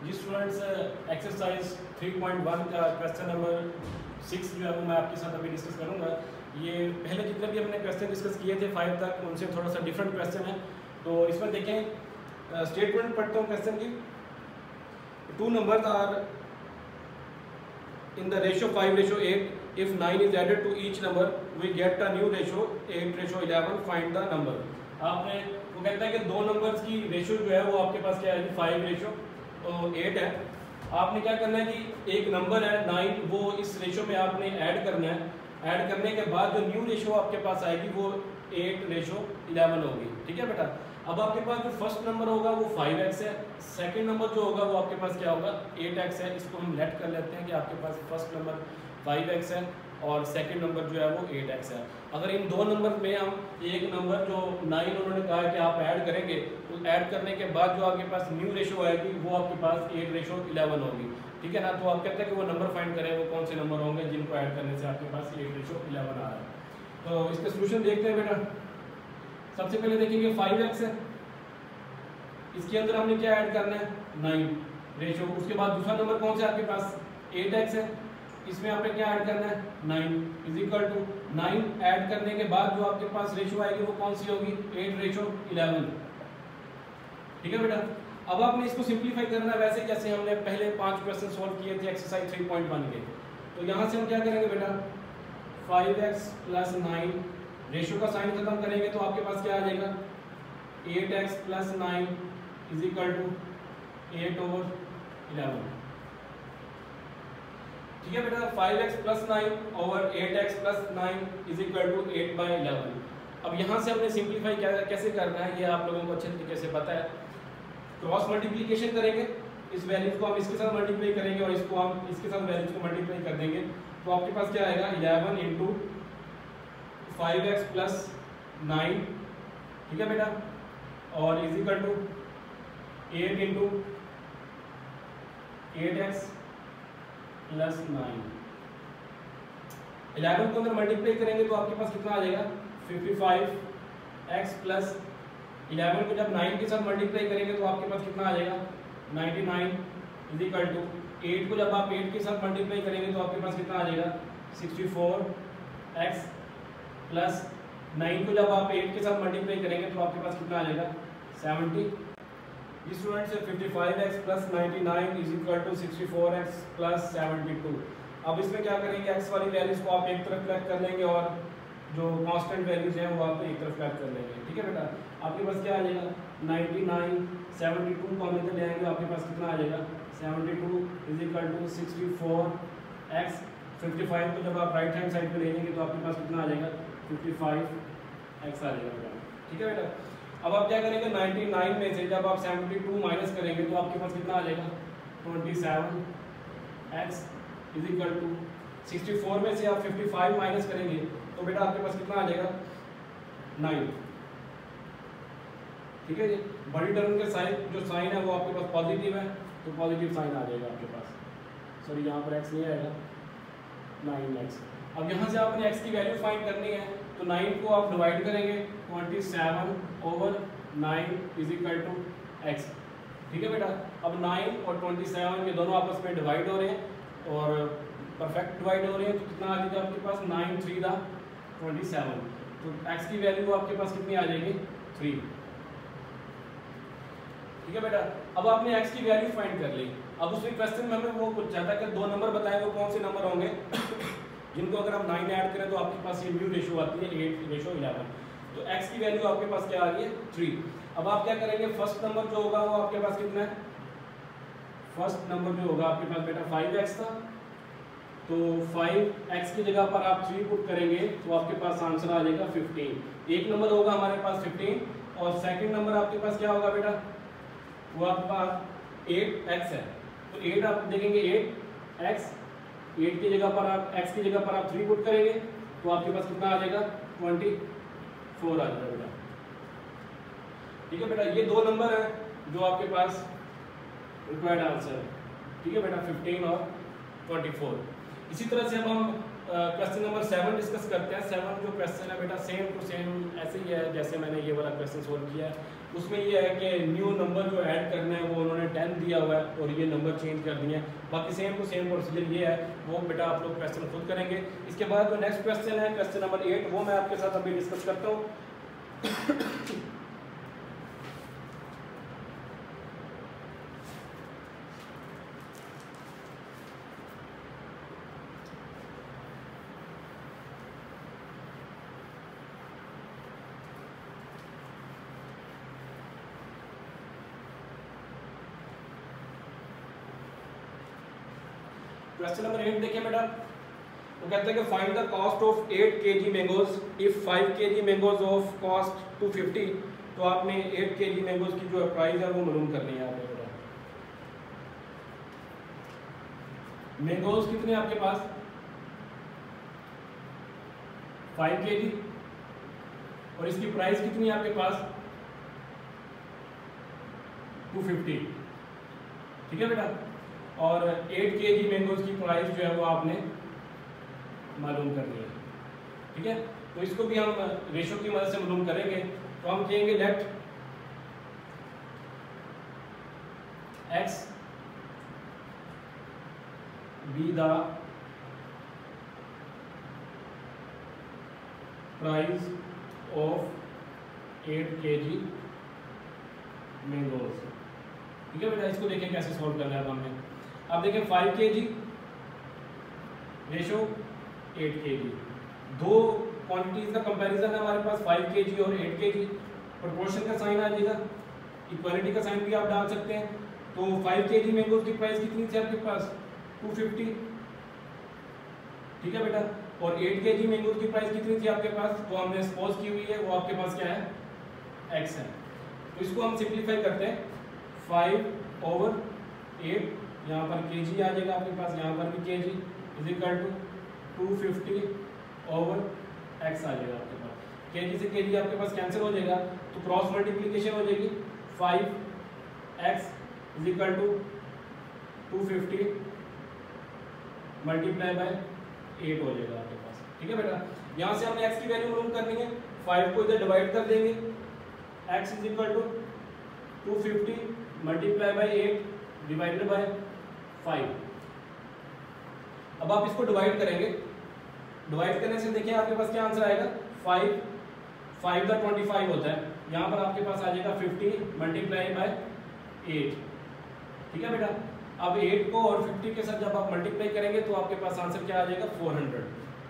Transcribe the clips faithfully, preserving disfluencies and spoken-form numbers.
जी students, exercise three point one का question number six जो है वो मैं आपके साथ अभी डिस्कस करूंगा। ये पहले जितने भी हमने क्वेश्चन डिस्कस किए थे फाइव तक, उनसे थोड़ा सा डिफरेंट क्वेश्चन है। तो इसमें देखें, स्टेटमेंट पढ़ता हूँ क्वेश्चन की। Two numbers are in the ratio five ratio eight, if nine is added to each number we get a new ratio eight ratio eleven, find the number. आपने वो कहता है कि दो नंबर्स की रेशियो जो है वो आपके पास क्या है, फाइव रेशियो तो एट है। आपने क्या करना है कि एक नंबर है नाइन, वो इस रेशियो में आपने ऐड करना है। ऐड करने के बाद जो न्यू रेशियो आपके पास आएगी वो एट रेशियो इलेवन होगी। ठीक है बेटा। अब आपके पास जो फर्स्ट नंबर होगा वो फाइव एक्स है, सेकंड नंबर जो होगा वो आपके पास क्या होगा, एट एक्स है। इसको हम लेट कर लेते हैं कि आपके पास फर्स्ट नंबर फाइव एक्स है और सेकंड नंबर जो है वो एट एक्स है। अगर इन दो नंबर में हम एक नंबर जो नाइन उन्होंने कहा है कि आप ऐड करेंगे, तो ऐड करने के बाद जो आपके पास न्यू रेशियो आएगी वो आपके पास एट रेशियो इलेवन होगी। ठीक है ना। तो आप कहते हैं कि वो नंबर फाइंड करें, वो कौन से नंबर होंगे जिनको ऐड करने से आपके पास एट रेशियो इलेवन आ रहा है। तो इसके सोल्यूशन देखते हैं बेटा। सबसे पहले देखेंगे फाइव एक्स है, इसके अंदर हमने क्या ऐड करना है, नाइन रेशियो। उसके बाद दूसरा नंबर कौन सा आपके पास, एट एक्स है, इसमें आपने क्या ऐड करना है, nine is equal to nine. Add करने के बाद जो आपके पास रेशियो आएगी वो कौन सी होगी, एट रेशियो इलेवन। ठीक है बेटा। अब आपने इसको सिंप्लीफाई करना है वैसे जैसे हमने पहले पांच क्वेश्चन सॉल्व किए थे एक्सरसाइज थ्री पॉइंट वन के। तो यहाँ से हम क्या करेंगे बेटा, five X plus nine, ratio का साइन खत्म करेंगे तो आपके पास क्या आ जाएगा, eight X plus nine is equal to eight over eleven. ठीक है बेटा। Five X plus nine over eight X plus nine is equal to eight by eleven. अब यहाँ से हमने सिंप्लीफाई कैसे करना है ये आप लोगों को अच्छे तरीके से पता है। क्रॉस मल्टीप्लिकेशन करेंगे, इस वैल्यूज को हम इसके साथ मल्टीप्लाई करेंगे और इसको हम इसके साथ वैल्यूज को मल्टीप्लाई कर देंगे। तो आपके पास क्या आएगा, eleven into five X plus nine. ठीक है बेटा। और is equal to eight into eight X plus nine. Eleven को अंदर मल्टीप्लाई करेंगे तो आपके पास कितना आ जाएगा, fifty five X plus eleven को जब नाइन के साथ मल्टीप्लाई करेंगे तो आपके पास कितना आ जाएगा, ninety nine is equal to eight को जब आप एट के साथ मल्टीप्लाई करेंगे तो आपके पास कितना आ जाएगा, sixty four X plus nine को जब आप एट के साथ मल्टीप्लाई करेंगे तो आपके पास कितना आ जाएगा, सेवेंटी। इस स्टूडेंट से fifty five X plus ninety nine is equal to sixty four X plus seventy two. अब इसमें क्या करेंगे, एक्स वाली वैल्यूज को आप एक तरफ कलेक्ट कर लेंगे और जो कांस्टेंट वैल्यूज हैं वो आप एक तरफ कलेक्ट कर लेंगे। ठीक है बेटा। आपके पास क्या आ जाएगा, नाइन्टी नाइन, सेवेंटी टू को हम इधर ले आएंगे, आपके पास कितना आ जाएगा, seventy two is equal to sixty four X. Fifty five को जब आप राइट हैंड साइड पे ले लेंगे तो आपके पास कितना आ जाएगा, फिफ्टी फाइव एक्स आ जाएगा बेटा। ठीक है बेटा। अब आप क्या करेंगे, नाइन्टी नाइन में से जब आप सेवेंटी टू माइनस करेंगे तो आपके पास कितना आ जाएगा, twenty seven X is equal to sixty four में से आप फिफ्टी फाइव माइनस करेंगे तो बेटा आपके पास कितना आ जाएगा, नाइन। ठीक है जी। बड़ी टर्म के साइन जो साइन है वो आपके पास पॉजिटिव है तो पॉजिटिव साइन आ जाएगा आपके पास। सॉरी यहाँ पर एक्स नहीं आएगा, नाइन एक्स। अब यहाँ से आपने एक्स की वैल्यू फाइंड करनी है तो नाइन को आप डिवाइड करेंगे, twenty seven over nine is equal to X. ठीक है बेटा। अब नाइन और ट्वेंटी सेवन ये दोनों आपस में डिवाइड हो रहे हैं और परफेक्ट डिवाइड हो रहे हैं तो कितना आ जाएगा आपके पास, नाइन थ्री दा ट्वेंटी सेवन। तो एक्स की वैल्यू आपके पास कितनी आ जाएगी, थ्री। ठीक है बेटा। अब आपने एक्स की वैल्यू फाइंड कर ली। अब उसमें क्वेश्चन में हमें वो पूछा था कि दो नंबर बताएं, वो कौन से नंबर होंगे जिनको अगर हम नाइन ऐड करें तो आपके पास ये न्यू रेशियो आती है एट रेशियो इलेवन। तो एक्स की वैल्यू आपके पास क्या आ रही है, थ्री। अब आप क्या करेंगे, फर्स्ट नंबर जो होगा वो आपके पास कितना है, फर्स्ट नंबर जो होगा आपके पास बेटा फाइव एक्स था, तो फाइव एक्स की जगह पर आप थ्री पुट करेंगे तो आपके पास आंसर आ जाएगा फिफ्टीन। एक नंबर होगा हमारे पास फिफ्टीन और सेकंड नंबर आपके पास क्या होगा बेटा, वो आपके पास एट एक्स है। तो एट आप देखेंगे, एट एक्स, एट की जगह पर आप एक्स की जगह पर आप थ्री पुट करेंगे तो आपके पास कितना आ जाएगा, ट्वेंटी फोर आ जाएगा बेटा। ठीक है बेटा। ये दो नंबर है जो आपके पास रिक्वायर्ड आंसर है। ठीक है बेटा, फिफ्टीन और ट्वेंटी फोर। इसी तरह से अब हम क्वेश्चन नंबर सेवन डिस्कस करते हैं। सेवन जो क्वेश्चन है बेटा सेम टू सेम ऐसे ही है जैसे मैंने ये वाला क्वेश्चन सोल्व किया है। उसमें ये है कि न्यू नंबर जो ऐड करना है वो उन्होंने टेन दिया हुआ है और ये नंबर चेंज कर दिए हैं। बाकी सेम टू सेम प्रोसीजर ये है, वो बेटा आप लोग क्वेश्चन खुद करेंगे। इसके बाद जो नेक्स्ट क्वेश्चन है क्वेश्चन नंबर एट, वो मैं आपके साथ अभी डिस्कस करता हूँ। क्वेश्चन नंबर एट देखिए बेटा, वो कहते हैं कि find the cost of eight KG mangoes if five KG mangoes of cost two fifty. तो आपने एट केजी मैंगोज की जो प्राइस है वो मालूम करनी है आपने बेटा। मैंगोज कितने आपके पास? फाइव केजी और इसकी प्राइस कितनी है आपके पास? To fifty. ठीक है बेटा, और एट केजी मैंगोज की प्राइस जो है वो आपने मालूम करनी है। ठीक है, तो इसको भी हम रेशो की मदद से मालूम करेंगे। तो हम कहेंगे let X be the price of eight KG mangoes. ठीक है बेटा, इसको देखें कैसे सॉल्व करना है हमने। अब देखें फाइव के जी रेशो एट के जी, दो क्वांटिटीज का कंपैरिजन है हमारे पास, फाइव के जी और एट के जी। प्रोपोर्शन का साइन आ जाएगा, इक्वालिटी का साइन भी आप डाल सकते हैं। तो फाइव के जी मैंगोज की प्राइस कितनी थी आपके पास? To fifty. ठीक है बेटा, और एट के जी मैंगोज की प्राइस कितनी थी आपके पास? वो हमने सपोज की हुई है, वो आपके पास क्या है? एक्स है। तो इसको हम सिंप्लीफाई करते हैं, फाइव ओवर एट, यहाँ पर के जी आ जाएगा आपके पास, यहाँ पर भी K G is equal to two fifty over X आ जाएगा आपके पास। के जी से के जी आपके पास कैंसिल हो जाएगा, तो क्रॉस मल्टीप्लीकेशन हो जाएगी, five X is equal to two fifty multiply by eight हो जाएगा आपके पास। ठीक है बेटा, यहाँ से हमने एक्स की वैल्यू मालूम करनी है, फाइव को इधर डिवाइड कर देंगे, X is equal to two fifty multiply by eight divided by five. अब आप इसको डिवाइड करेंगे, डिवाइड करने से देखिए आपके पास क्या आंसर आएगा? फाइव फाइव का ट्वेंटी फाइव होता है, यहाँ पर आपके पास आ जाएगा फिफ्टी मल्टीप्लाई बाय एट। ठीक है बेटा, अब एट को और फिफ्टी के साथ जब आप मल्टीप्लाई करेंगे तो आपके पास आंसर क्या आ जाएगा? Four hundred.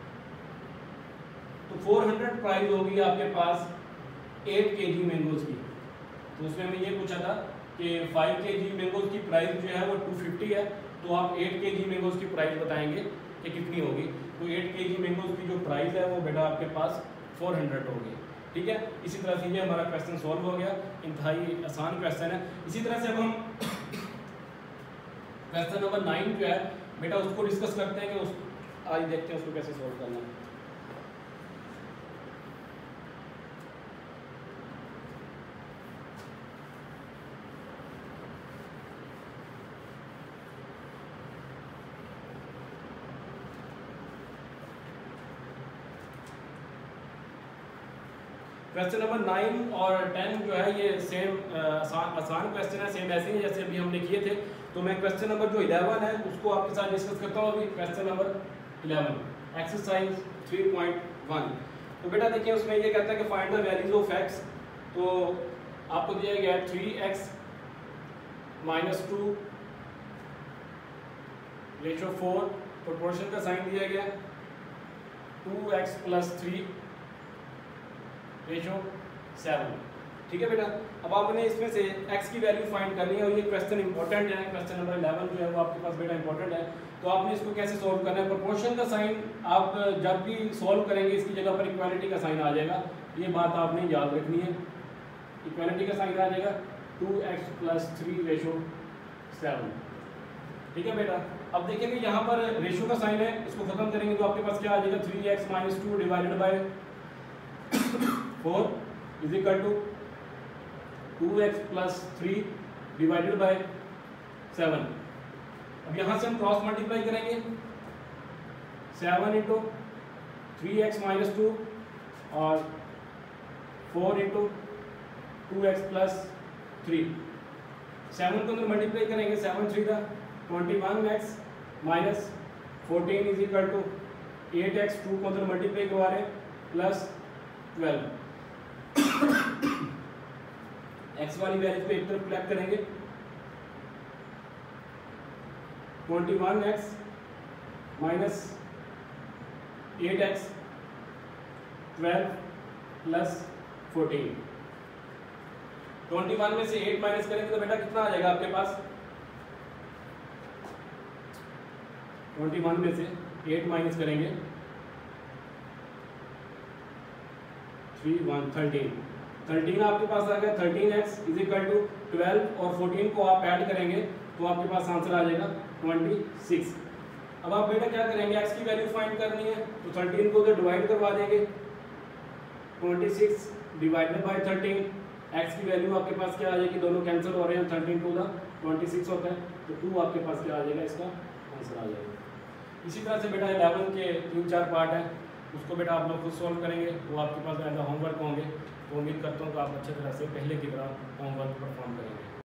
तो फोर हंड्रेड प्राइस होगी आपके पास एट केजी मैंगोज की। तो उसमें हमें ये पूछा था कि फाइव केजी मैंगोज की प्राइस जो है वो टू फिफ्टी है, तो आप एट केजी मैंगोज की प्राइस बताएंगे कि कितनी होगी। तो एट केजी मैंगोज की जो प्राइस है वो बेटा आपके पास फोर हंड्रेड होगी। ठीक है, इसी तरह से ये हमारा क्वेश्चन सॉल्व हो गया, इंतहाई आसान क्वेश्चन है। इसी तरह से अब हम क्वेश्चन नंबर नाइन जो है बेटा उसको डिस्कस करते हैं कि उस आज देखते हैं उसको कैसे सॉल्व करना है। क्वेश्चन नंबर नाइन और टेन जो है ये सेम आसान आसान क्वेश्चन है, सेम ऐसे ही जैसे अभी हमने किए थे। तो मैं क्वेश्चन नंबर जो इलेवन है उसको आपके साथ डिस्कस करता हूँ अभी। Question number eleven exercise three point one. तो बेटा देखिए उसमें ये कहता है कि find the values of X. तो आपको दिया गया है three X minus two ratio four, proportion का साइन दिया गया two X plus three ratio seven. ठीक है बेटा, अब आपने इसमें से x की वैल्यू फाइंड करनी है और ये क्वेश्चन इंपॉर्टेंट है। क्वेश्चन नंबर इलेवन जो है वो आपके पास बेटा इंपॉर्टेंट है। तो आपने इसको कैसे सॉल्व करना है? प्रोपोर्शन का साइन आप जब भी सॉल्व करेंगे इसकी जगह पर इक्वालिटी का साइन आ जाएगा, ये बात आपने याद रखनी है। इक्वालिटी का साइन आ जाएगा two X plus three ratio seven. ठीक है बेटा, अब देखेंगे यहाँ पर रेशो का साइन है, इसको खत्म करेंगे तो आपके पास क्या आ जाएगा? Three X minus two divided by four is equal to two X plus three divided by seven. अब यहाँ से हम क्रॉस मल्टीप्लाई करेंगे, seven into three X minus two और four into two X plus three. Seven को अंदर multiply करेंगे, seven three का twenty one X minus fourteen is equal to eight X, two को अंदर मल्टीप्लाई करवा रहे हैं प्लस ट्वेल्व। एक्स वाली वैल्यू को एक तरफ कलेक्ट करेंगे, twenty one X minus eight X twelve plus fourteen. Twenty one में से एट माइनस करेंगे तो बेटा कितना आ जाएगा आपके पास? ट्वेंटी वन में से एट माइनस करेंगे थ्री वन थर्टीन, थर्टीन आपके पास आ गया। Thirteen X is equal to twelve और फोर्टीन को आप ऐड करेंगे तो आपके पास आंसर आ जाएगा ट्वेंटी सिक्स। अब आप बेटा क्या करेंगे, एक्स की वैल्यू फाइंड करनी है तो थर्टीन को उधर डिवाइड करवा देंगे, twenty six divided by thirteen, X की वैल्यू आपके पास क्या आ जाएगी, दोनों कैंसिल हो रहे हैं, थर्टीन टू दा ट्वेंटी सिक्स होता है तो टू आपके पास क्या आ जाएगा, इसका आंसर आ जाएगा। इसी तरह से बेटा इलेवन के तीन चार पार्ट हैं, उसको बेटा आप लोग खुद सॉल्व करेंगे, वो आपके पास एज होमवर्क होंगे। तो उम्मीद करता हूँ कि आप अच्छी तरह से पहले की तरह होमवर्क परफॉर्म करेंगे।